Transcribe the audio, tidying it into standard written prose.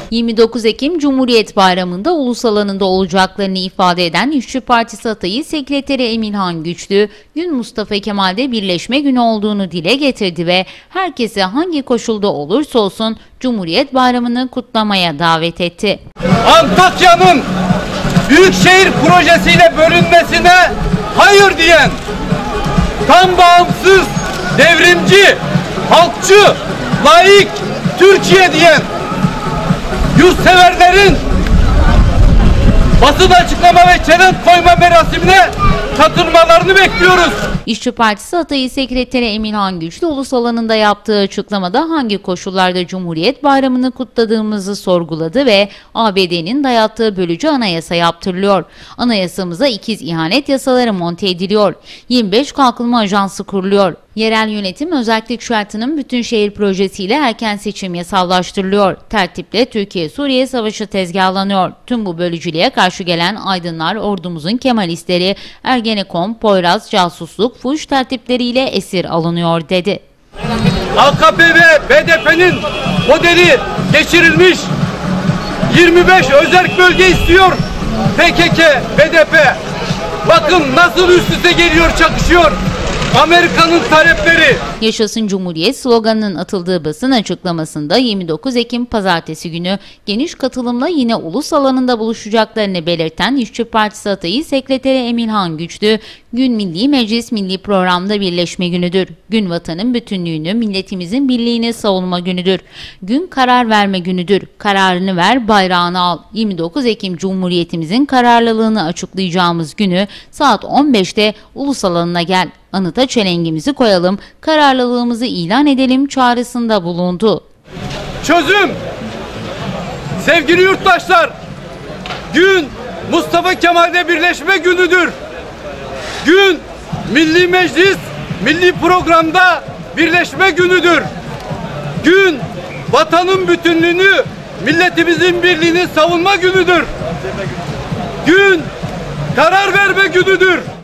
29 Ekim Cumhuriyet Bayramı'nda ulusal alanında olacaklarını ifade eden İşçi Partisi adayı Sekreteri Emirhan Güçlü, gün Mustafa Kemal'de birleşme günü olduğunu dile getirdi ve herkese hangi koşulda olursa olsun Cumhuriyet Bayramı'nı kutlamaya davet etti. Antakya'nın Büyükşehir projesiyle bölünmesine hayır diyen, tam bağımsız, devrimci, halkçı, laik Türkiye diyen yurtseverlerin basın açıklama ve çelenk koyma merasimine katılmalarını bekliyoruz. İşçi Partisi adayı Sekreteri Emirhan Güçlü, ulusal alanında yaptığı açıklamada hangi koşullarda Cumhuriyet Bayramı'nı kutladığımızı sorguladı ve ABD'nin dayattığı bölücü anayasa yaptırılıyor. Anayasamıza ikiz ihanet yasaları monte ediliyor. 25 Kalkınma Ajansı kuruluyor. Yerel yönetim özellik şartının bütün şehir projesiyle erken seçim yasallaştırılıyor. Tertiple Türkiye-Suriye savaşı tezgahlanıyor. Tüm bu bölücülüğe karşı gelen aydınlar ordumuzun Kemalistleri Ergenekon, Poyraz, casusluk, fuhuş tertipleriyle esir alınıyor dedi. AKP ve BDP'nin modeli geçirilmiş 25 özerk bölge istiyor PKK, BDP. Bakın nasıl üst üste geliyor, çakışıyor. Amerika'nın talepleri. Yaşasın Cumhuriyet sloganının atıldığı basın açıklamasında 29 Ekim Pazartesi günü geniş katılımla yine ulusal alanında buluşacaklarını belirten İşçi Partisi adayı Sekreteri Emirhan Güçlü, gün Milli Meclis Milli Program'da birleşme günüdür. Gün vatanın bütünlüğünü, milletimizin birliğini savunma günüdür. Gün karar verme günüdür. Kararını ver, bayrağını al. 29 Ekim Cumhuriyetimizin kararlılığını açıklayacağımız günü saat 15'te ulusal alanına gel. Anıta çelengimizi koyalım, kararlılığımızı ilan edelim çağrısında bulundu. Çözüm! Sevgili yurttaşlar, gün Mustafa Kemal'de birleşme günüdür. Gün Milli Meclis Milli Program'da birleşme günüdür. Gün vatanın bütünlüğünü, milletimizin birliğini savunma günüdür. Gün karar verme günüdür.